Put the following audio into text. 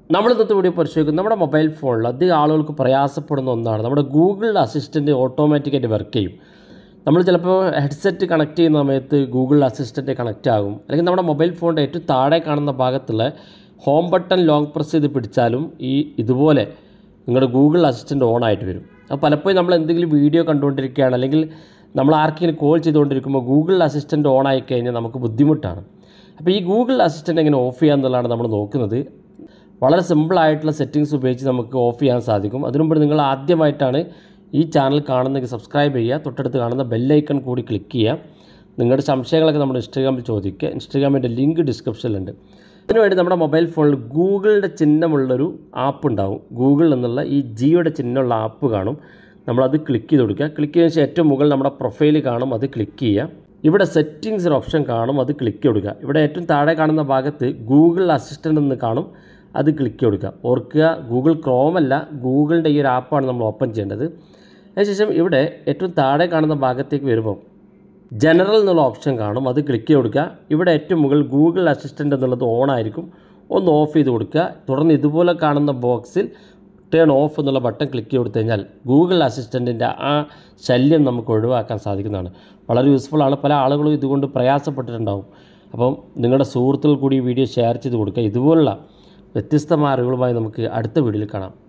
നമ്മൾ ഇന്നത്തെ വീഡിയോ പരിശോധിക്കുന്നത് നമ്മുടെ മൊബൈൽ ഫോണിൽ അധികം ആളുകൾക്ക് പ്രയാസപ്പെടുന്ന ഒന്നാണ്. നമ്മുടെ ഗൂഗിൾ അസിസ്റ്റൻറ്റ് ഓട്ടോമാറ്റിക്കായിട്ട് വർക്ക് ചെയ്യും. നമ്മൾ ചിലപ്പോൾ ഹെഡ്സെറ്റ് കണക്ട് ചെയ്യുന്ന സമയത്ത് ഗൂഗിൾ അസിസ്റ്റൻറ്റ് കണക്റ്റ് ആകും. അല്ലെങ്കിൽ നമ്മുടെ മൊബൈൽ ഫോണിൻ്റെ ഏറ്റവും താഴെ കാണുന്ന ഭാഗത്തുള്ള ഹോം ബട്ടൺ ലോങ് പ്രസ് ചെയ്ത് പിടിച്ചാലും ഇതുപോലെ നിങ്ങളുടെ ഗൂഗിൾ അസിസ്റ്റൻറ്റ് ഓൺ ആയിട്ട് വരും. അപ്പോൾ പലപ്പോഴും നമ്മൾ എന്തെങ്കിലും വീഡിയോ കണ്ടുകൊണ്ടിരിക്കുകയാണ്, അല്ലെങ്കിൽ നമ്മൾ ആർക്കെങ്കിലും കോൾ ചെയ്തുകൊണ്ടിരിക്കുമ്പോൾ ഗൂഗിൾ അസിസ്റ്റൻറ്റ് ഓൺ ആയി കഴിഞ്ഞാൽ നമുക്ക് ബുദ്ധിമുട്ടാണ്. അപ്പോൾ ഈ ഗൂഗിൾ അസിസ്റ്റൻറ്റ് എങ്ങനെ ഓഫ് ചെയ്യുക എന്നുള്ളതാണ് നമ്മൾ നോക്കുന്നത്. വളരെ സിമ്പിളായിട്ടുള്ള സെറ്റിങ്സ് ഉപയോഗിച്ച് നമുക്ക് ഓഫ് ചെയ്യാൻ സാധിക്കും. അതിനുമുമ്പ് നിങ്ങൾ ആദ്യമായിട്ടാണ് ഈ ചാനൽ കാണുന്നെങ്കിൽ സബ്സ്ക്രൈബ് ചെയ്യുക, തൊട്ടടുത്ത് കാണുന്ന ബെല്ലൈക്കൺ കൂടി ക്ലിക്ക് ചെയ്യുക. നിങ്ങളുടെ സംശയങ്ങളൊക്കെ നമ്മുടെ ഇൻസ്റ്റാഗ്രാമിൽ ചോദിക്കുക. ഇൻസ്റ്റാഗ്രാമിൻ്റെ ലിങ്ക് ഡിസ്ക്രിപ്ഷനിലുണ്ട്. അതിനുവേണ്ടി നമ്മുടെ മൊബൈൽ ഫോണിൽ ഗൂഗിളിൻ്റെ ചിഹ്നമുള്ളൊരു ആപ്പ് ഉണ്ടാവും. ഗൂഗിൾ എന്നുള്ള ഈ ജിയുടെ ചിഹ്നമുള്ള ആപ്പ് കാണും. നമ്മളത് ക്ലിക്ക് ചെയ്ത് കൊടുക്കുക. ക്ലിക്ക് ചെയ്തതിന് ശേഷം ഏറ്റവും മുകളിൽ നമ്മുടെ പ്രൊഫൈൽ കാണും, അത് ക്ലിക്ക് ചെയ്യുക. ഇവിടെ സെറ്റിങ്സ് ഒരു ഓപ്ഷൻ കാണും, അത് ക്ലിക്ക് കൊടുക്കുക. ഇവിടെ ഏറ്റവും താഴെ കാണുന്ന ഭാഗത്ത് ഗൂഗിൾ അസിസ്റ്റൻ്റ് എന്ന് കാണും, അത് ക്ലിക്ക് കൊടുക്കുക. ഓർക്കുക, ഗൂഗിൾ ക്രോമല്ല, ഗൂഗിളിൻ്റെ ഈ ഒരു ആപ്പാണ് നമ്മൾ ഓപ്പൺ ചെയ്യേണ്ടത്. അതിനുശേഷം ഇവിടെ ഏറ്റവും താഴെ കാണുന്ന ഭാഗത്തേക്ക് വരുമ്പോൾ ജനറൽ എന്നുള്ള ഓപ്ഷൻ കാണും, അത് ക്ലിക്ക് കൊടുക്കുക. ഇവിടെ ഏറ്റവും മുകളിൽ ഗൂഗിൾ അസിസ്റ്റൻ്റ് എന്നുള്ളത് ഓൺ ആയിരിക്കും, ഒന്ന് ഓഫ് ചെയ്ത് കൊടുക്കുക. തുടർന്ന് ഇതുപോലെ കാണുന്ന ബോക്സിൽ ടേൺ ഓഫ് എന്നുള്ള ബട്ടൺ ക്ലിക്ക് കൊടുത്തു കഴിഞ്ഞാൽ ഗൂഗിൾ അസിസ്റ്റൻറ്റിൻ്റെ ആ ശല്യം നമുക്ക് ഒഴിവാക്കാൻ സാധിക്കുന്നതാണ്. വളരെ യൂസ്ഫുള്ളാണ്. പല ആളുകളും ഇതുകൊണ്ട് പ്രയാസപ്പെട്ടിട്ടുണ്ടാവും. അപ്പം നിങ്ങളുടെ സുഹൃത്തുക്കൾ കൂടി ഈ വീഡിയോ ഷെയർ ചെയ്ത് കൊടുക്കുക. ഇതുപോലുള്ള വ്യത്യസ്തമായ അറിവുകളുമായി നമുക്ക് അടുത്ത വീഡിയോയിൽ കാണാം.